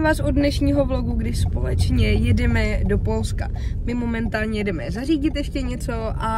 vás od dnešního vlogu, kdy společně jedeme do Polska. My momentálně jedeme zařídit ještě něco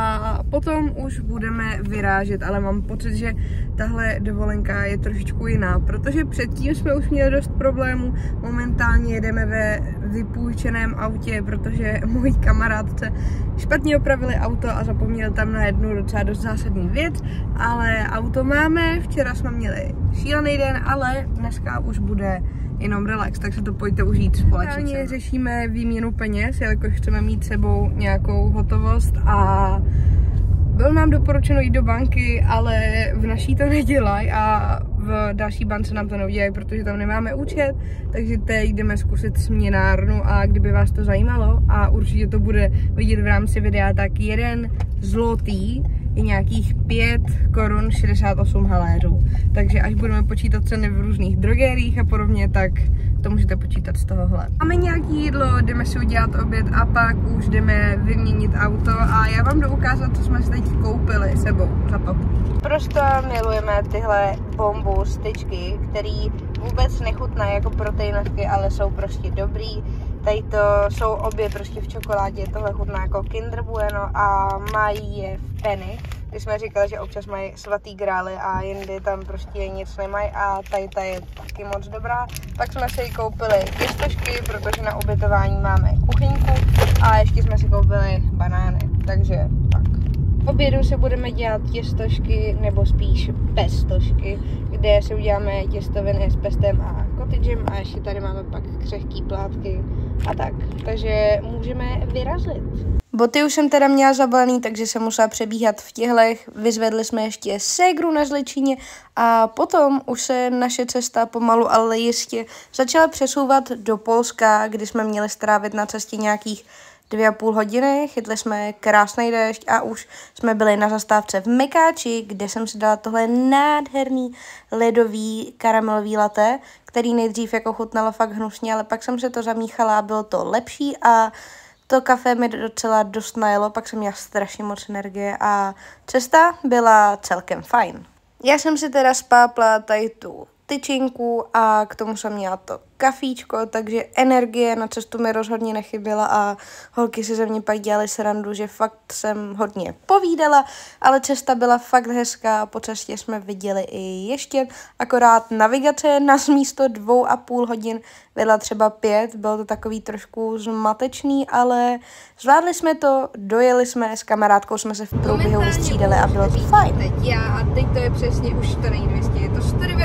a potom už budeme vyrážet, ale mám pocit, že tahle dovolenka je trošičku jiná, protože předtím jsme už měli dost problémů. Momentálně jedeme ve vypůjčeném autě, protože mojí kamarádce špatně opravili auto a zapomněl tam na jednu docela dost zásadní věc, ale auto máme, včera jsme měli šílený den, ale dneska už bude jenom relax, tak se to pojďte užít společně. Řešíme výměnu peněz, jelikož chceme mít sebou nějakou hotovost a bylo nám doporučeno jít do banky, ale v naší to nedělají a v další bance nám to neudělají, protože tam nemáme účet, takže teď jdeme zkusit směnárnu a kdyby vás to zajímalo a určitě to bude vidět v rámci videa, tak 1 zlotý je nějakých 5 korun 68 haléřů. Takže až budeme počítat ceny v různých drogériích a podobně, tak to můžete počítat z tohohle. Máme nějaký jídlo, jdeme si udělat oběd a pak už jdeme vyměnit auto a já vám jdu ukázat, co jsme si teď koupili sebou za papu. Prostě milujeme tyhle bombu styčky, který vůbec nechutnají jako proteinovky, ale jsou prostě dobrý. Tady to jsou obě prostě v čokoládě, tohle chutná jako Kinder Bueno a mají je v penny. Když jsme říkali, že občas mají svatý grály a jindy tam prostě nic nemají a tady ta je taky moc dobrá. Pak jsme si koupili těstožky, protože na ubytování máme kuchyňku a ještě jsme si koupili banány, takže tak. V obědu se budeme dělat těstožky, nebo spíš pestožky, kde si uděláme těstoviny s pestem a cottage a ještě tady máme pak křehký plátky a tak. Takže můžeme vyrazit. Boty už jsem teda měla zabalený, takže jsem musela přebíhat v těhlech. Vyzvedli jsme ještě ségru na Zličíně a potom už se naše cesta pomalu, ale jistě začala přesouvat do Polska, kdy jsme měli strávit na cestě nějakých 2,5 hodiny, chytli jsme krásný déšť a už jsme byli na zastávce v Mekáči, kde jsem si dala tohle nádherný ledový karamelový latte, který nejdřív jako chutnalo fakt hnusně, ale pak jsem se to zamíchala a bylo to lepší a to kafe mi docela dost najelo, pak jsem měla strašně moc energie a cesta byla celkem fajn. Já jsem si teda spápla tady tu tyčinku a k tomu jsem měla to kafíčko, takže energie na cestu mi rozhodně nechyběla a holky si ze mě pak dělali srandu, že fakt jsem hodně povídala, ale cesta byla fakt hezká a po cestě jsme viděli i ještě, akorát navigace nás místo 2,5 hodin vedla třeba 5, bylo to takový trošku zmatečný, ale zvládli jsme to, dojeli jsme, s kamarádkou jsme se v průběhu vystřídali a bylo to fajn. Teď to je přesně, už to není 200, je to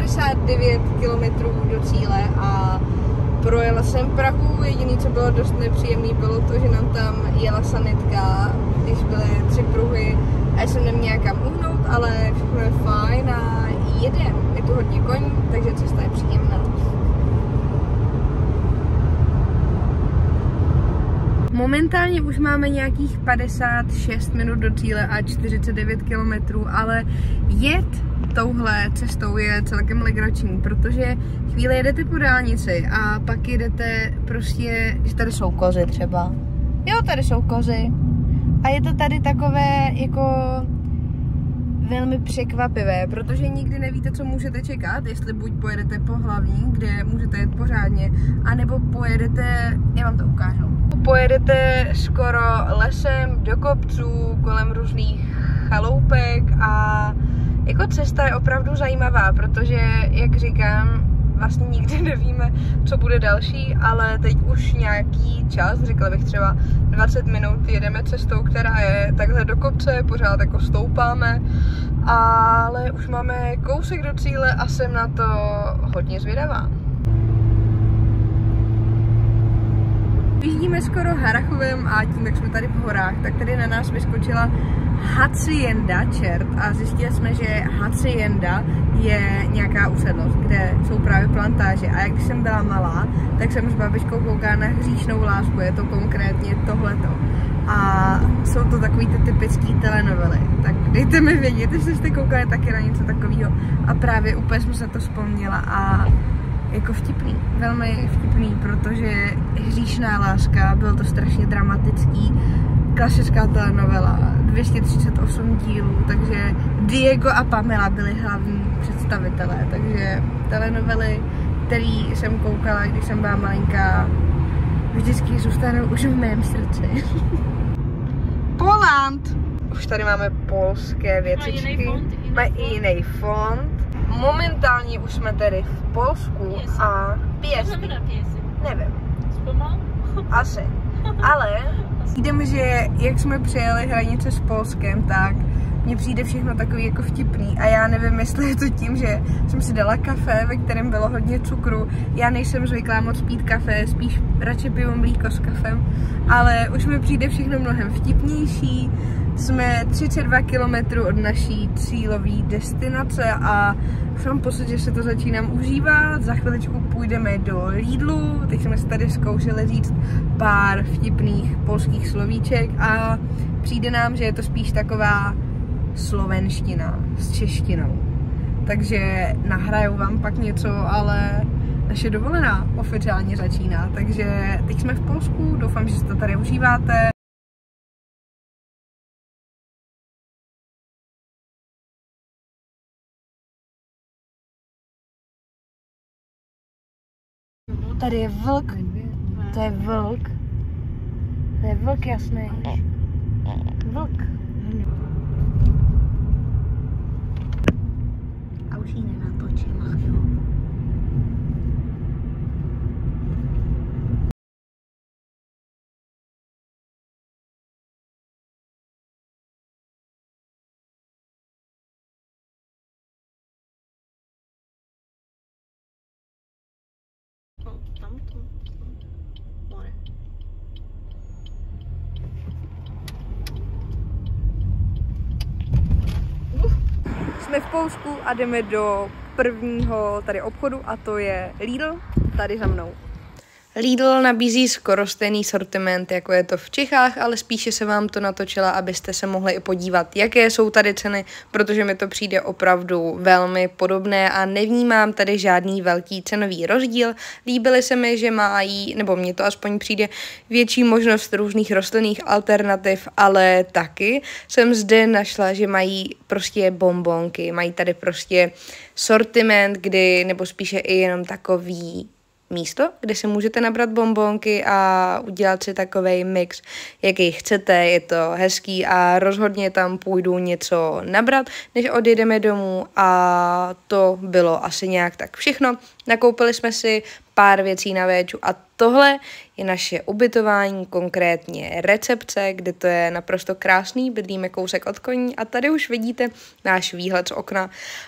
199 km do cíle a projela jsem Prahu, jediné, co bylo dost nepříjemné, bylo to, že nám tam jela sanitka, když byly 3 pruhy a já jsem neměla kam uhnout, ale všechno je fajn a jedem. Je tu hodně koní, takže cesta je příjemná. Momentálně už máme nějakých 56 minut do cíle a 49 km, ale jet touhle cestou je celkem legrační, protože chvíli jedete po dálnici a pak jedete prostě, že tady jsou kozy třeba. Jo, tady jsou kozy. A je to tady takové jako velmi překvapivé, protože nikdy nevíte, co můžete čekat, jestli buď pojedete po hlavní, kde můžete jet pořádně, anebo pojedete, já vám to ukážu. Pojedete skoro lesem do kopců, kolem různých chaloupek a jako cesta je opravdu zajímavá, protože, jak říkám, vlastně nikdy nevíme, co bude další, ale teď už nějaký čas, řekla bych třeba 20 minut, jedeme cestou, která je takhle do kopce, pořád jako stoupáme, ale už máme kousek do cíle a jsem na to hodně zvědavá. Vyjíždíme skoro Harrachovem a tím, jak jsme tady v horách, tak tady na nás vyskočila Hacienda čert a zjistili jsme, že Hacienda je nějaká usedlost, kde jsou právě plantáže a jak jsem byla malá, tak jsem s babičkou koukala na Hříšnou lásku, je to konkrétně tohleto. A jsou to takový ty typický telenovely, tak dejte mi vědět, jestli jste koukali taky na něco takového a právě úplně jsem se to vzpomněla a jako vtipný, velmi vtipný, protože Hříšná láska, bylo to strašně dramatický, klasická telenovela, 238 dílů, takže Diego a Pamela byli hlavní představitelé, takže telenovely, který jsem koukala, když jsem byla malinká, vždycky zůstanou už v mém srdci. Poland! Už tady máme polské věcičky. Mají i jiný fond. Momentálně už jsme tady v Polsku a pěstí. Nevím. Asi. Ale jdeme, že jak jsme přijeli hranice s Polskem, tak mně přijde všechno takový jako vtipný a já nevím, jestli je to tím, že jsem si dala kafe, ve kterém bylo hodně cukru. Já nejsem zvyklá moc pít kafe, spíš radši piju mlíko s kafem, ale už mi přijde všechno mnohem vtipnější. Jsme 32 km od naší cílové destinace a už mám pocit, že se to začínám užívat. Za chviličku půjdeme do Lidlu, teď jsme si tady zkoušeli říct pár vtipných polských slovíček a přijde nám, že je to spíš taková slovenština s češtinou. Takže nahraju vám pak něco, ale naše dovolená oficiálně začíná. Takže teď jsme v Polsku, doufám, že si to tady užíváte. Tady je vlk. To je vlk. To je vlk, jasný. Vlk. A už jí nenatočím, ach jo. Jsme v Polsku a jdeme do prvního tady obchodu a to je Lidl, tady za mnou. Lidl nabízí skoro stejný sortiment, jako je to v Čechách, ale spíše se vám to natočila, abyste se mohli i podívat, jaké jsou tady ceny, protože mi to přijde opravdu velmi podobné a nevnímám tady žádný velký cenový rozdíl. Líbily se mi, že mají, nebo mně to aspoň přijde, větší možnost různých rostlinných alternativ, ale taky jsem zde našla, že mají prostě bonbonky, mají tady prostě sortiment, kdy, nebo spíše i jenom takový místo, kde si můžete nabrat bonbonky a udělat si takovej mix, jaký chcete, je to hezký a rozhodně tam půjdu něco nabrat, než odjedeme domů a to bylo asi nějak tak všechno. Nakoupili jsme si pár věcí na véču a tohle je naše ubytování, konkrétně recepce, kde to je naprosto krásný, bydlíme kousek od koní a tady už vidíte náš výhled z okna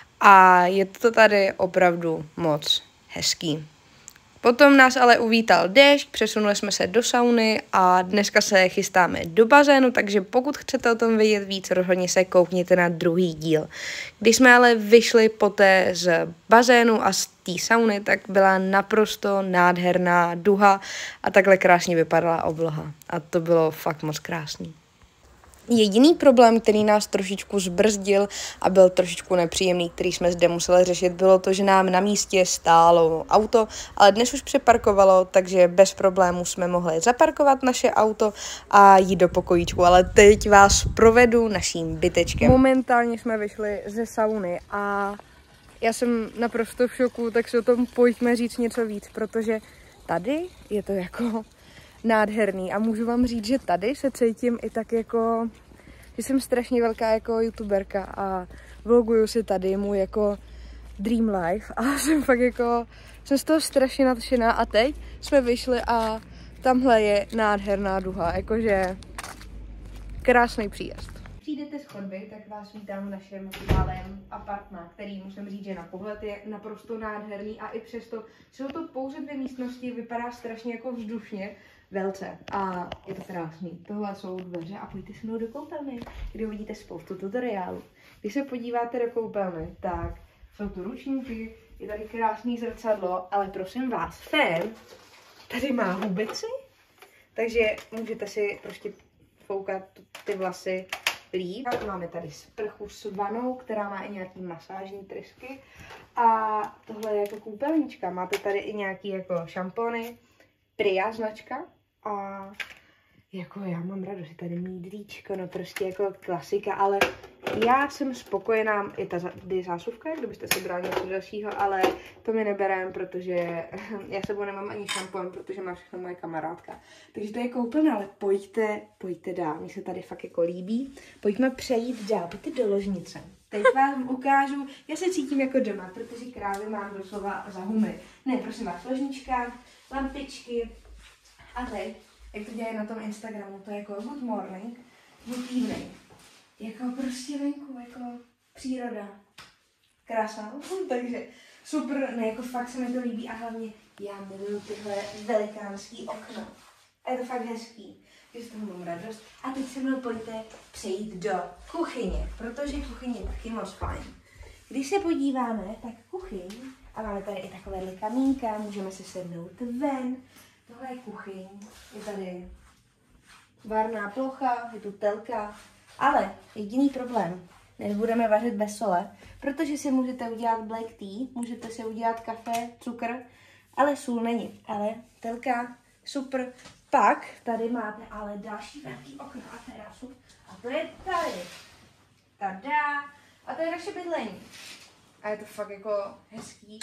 a je to tady opravdu moc hezký. Potom nás ale uvítal déšť, přesunuli jsme se do sauny a dneska se chystáme do bazénu, takže pokud chcete o tom vědět víc, rozhodně se koukněte na druhý díl. Když jsme ale vyšli poté z bazénu a z té sauny, tak byla naprosto nádherná duha a takhle krásně vypadala obloha. A to bylo fakt moc krásný. Jediný problém, který nás trošičku zbrzdil a byl trošičku nepříjemný, který jsme zde museli řešit, bylo to, že nám na místě stálo auto, ale dnes už přeparkovalo, takže bez problémů jsme mohli zaparkovat naše auto a jít do pokojíčku, ale teď vás provedu naším bytečkem. Momentálně jsme vyšli ze sauny a já jsem naprosto v šoku, tak si o tom pojďme říct něco víc, protože tady je to jako nádherný a můžu vám říct, že tady se cítím i tak jako, že jsem strašně velká jako youtuberka a vloguju si tady můj jako dream life a jsem fakt jako, jsem z toho strašně nadšená a teď jsme vyšli a tamhle je nádherná duha, jakože krásný příjezd. Přijdete z chodby, tak vás vítám v našem malém apartmá, který musím říct, že na pohled je naprosto nádherný a i přesto jsou to pouze 2 místnosti, vypadá strašně jako vzdušně, velce a je to krásný. Tohle jsou dveře a pojďte se mnou do koupelny, kde uvidíte spoustu tutoriálů. Když se podíváte do koupelny, tak jsou tu ručníky, je tady krásný zrcadlo, ale prosím vás, fén tady má hubici, takže můžete si prostě foukat ty vlasy líp. Máme tady sprchu s vanou, která má i nějaký masážní trysky a tohle je jako koupelnička. Máte tady i nějaký jako šampony, Pria značka a jako já mám radost, že tady mít víčko, no prostě jako klasika, ale já jsem spokojená, i tady zásuvka, kdybyste si brali něco dalšího, ale to mi neberem, protože já sebou nemám ani šampon, protože má všechno moje kamarádka. Takže to je koupelna, ale pojďte dál, mně se tady fakt jako líbí. Pojďme přejít dál, pojďte do ložnice. Teď vám ukážu, já se cítím jako doma, protože krávy mám doslova za humy. Ne, prosím vás, ložnička, lampičky a teď, jak to dělají na tom Instagramu, to je jako good morning, good evening. Jako prostě venku, jako příroda. Krásná, takže super, ne, jako fakt se mi to líbí a hlavně já miluju tyhle velikánský okna. A je to fakt hezký, že z toho mám radost. A teď se mnou pojďte přejít do kuchyně, protože kuchyně je taky moc fajn. Když se podíváme, tak kuchyň, a máme tady i takovéhle kamínka, můžeme se sednout ven. Tohle je kuchyň, je tady varná plocha, je tu telka, ale jediný problém, nebudeme vařit bez sole, protože si můžete udělat black tea, můžete si udělat kafe, cukr, ale sůl není. Ale telka, super. Pak tady máte ale další velký okno a terasu. A to je tady. Tada. A to je naše bydlení. A je to fakt jako hezký.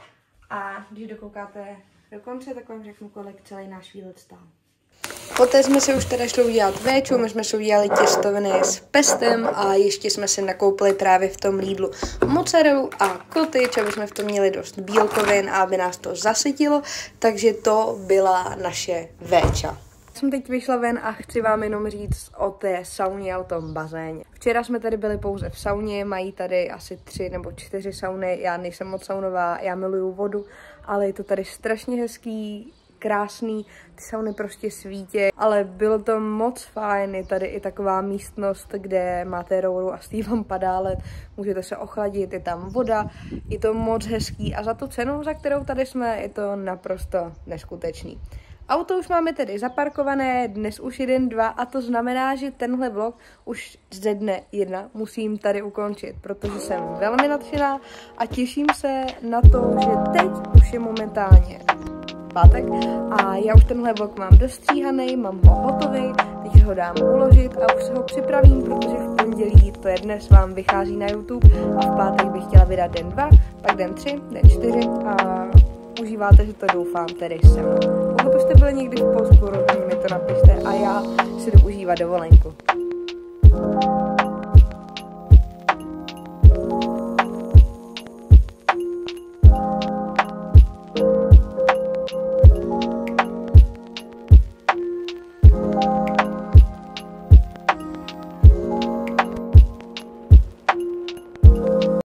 A když dokoukáte do konce, tak vám řeknu, kolik celý náš výlet stál. Poté jsme si už teda šli udělat véču, my jsme si udělali těstoviny s pestem a ještě jsme si nakoupili právě v tom Lidlu mozzarellu a cottage, aby jsme v tom měli dost bílkovin a aby nás to zasytilo, takže to byla naše véča. Jsem teď vyšla ven a chci vám jenom říct o té sauně a o tom bazéně. Včera jsme tady byli pouze v sauně, mají tady asi 3 nebo 4 sauny, já nejsem moc saunová, já miluju vodu, ale je to tady strašně hezký, krásný, ty sauny prostě svítě, ale bylo to moc fajn, je tady i taková místnost, kde máte rouru a stý vám padá led, můžete se ochladit, je tam voda, je to moc hezký a za tu cenu, za kterou tady jsme, je to naprosto neskutečný. Auto už máme tedy zaparkované, dnes už 1, 2 a to znamená, že tenhle vlog už ze dne 1 musím tady ukončit, protože jsem velmi nadšená a těším se na to, že teď už je momentálně pátek a já už tenhle vlog mám dostříhaný, mám ho hotový, teď ho dám uložit a už se ho připravím, protože v pondělí, to je dnes, vám vychází na YouTube a v pátek bych chtěla vydat den 2, pak den 3, den 4 a užíváte si to, doufám, tedy se mnou. Pokud už jste byli někdy v Polsku, rozhodně mi to napište a já si jdu užívat dovolenku.